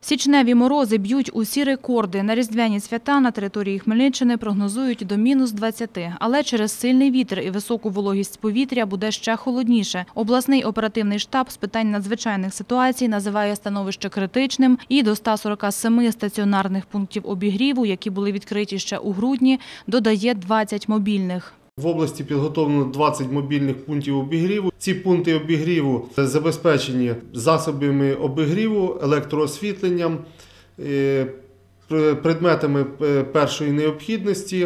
Січневі морози б'ють усі рекорди. На різдвяні свята на території Хмельниччини прогнозують до -20. Але через сильний вітер і високу вологість повітря буде ще холодніше. Обласний оперативний штаб з питань надзвичайних ситуацій називає становище критичним і до 147 стаціонарних пунктів обігріву, які були відкриті ще у грудні, додає 20 мобільних. В області підготовлено 20 мобільних пунктів обігріву. Ці пункти обігріву забезпечені засобами обігріву, електроосвітленням, предметами першої необхідності,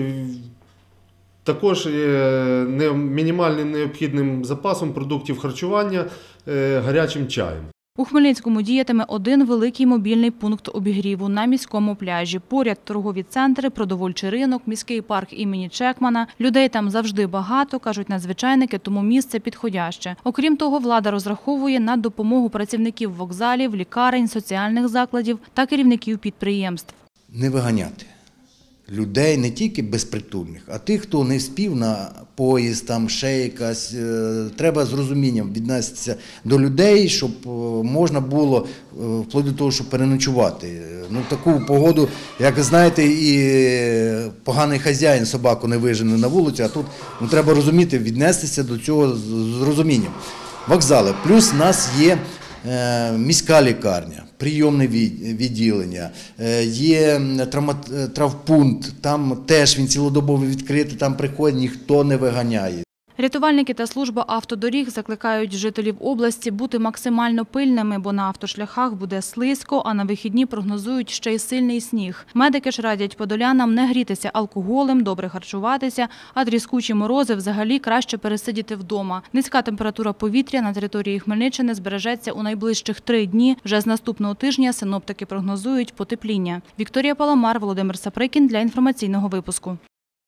також мінімальним необхідним запасом продуктів харчування, гарячим чаєм. У Хмельницькому діятиме один великий мобільний пункт обігріву на міському пляжі. Поряд торгові центри, продовольчий ринок, міський парк імені Чекмана. Людей там завжди багато, кажуть надзвичайники, тому місце підходяще. Окрім того, влада розраховує на допомогу працівників вокзалів, лікарень, соціальних закладів та керівників підприємств. Не виганяти людей, не тільки безпритульних, а тих, хто не спів на поїзд, там ще якась. Треба з розумінням віднестися до людей, щоб можна було, вплоть до того, щоб переночувати. Ну, таку погоду, як знаєте, і поганий хазяїн собаку не вижене на вулицю, а тут треба розуміти, віднестися до цього з розумінням. Вокзали. Плюс у нас є міська лікарня, прийомне відділення, є травмпункт, там теж він цілодобово відкритий, там приходить, ніхто не виганяє. Рятувальники та служба автодоріг закликають жителів області бути максимально пильними, бо на автошляхах буде слизько, а на вихідні прогнозують ще й сильний сніг. Медики ж радять подолянам не грітися алкоголем, добре харчуватися, а тріскучі морози взагалі краще пересидіти вдома. Низька температура повітря на території Хмельниччини збережеться у найближчих 3 дні. Вже з наступного тижня синоптики прогнозують потепління. Вікторія Паламар, Володимир Саприкін для інформаційного випуску.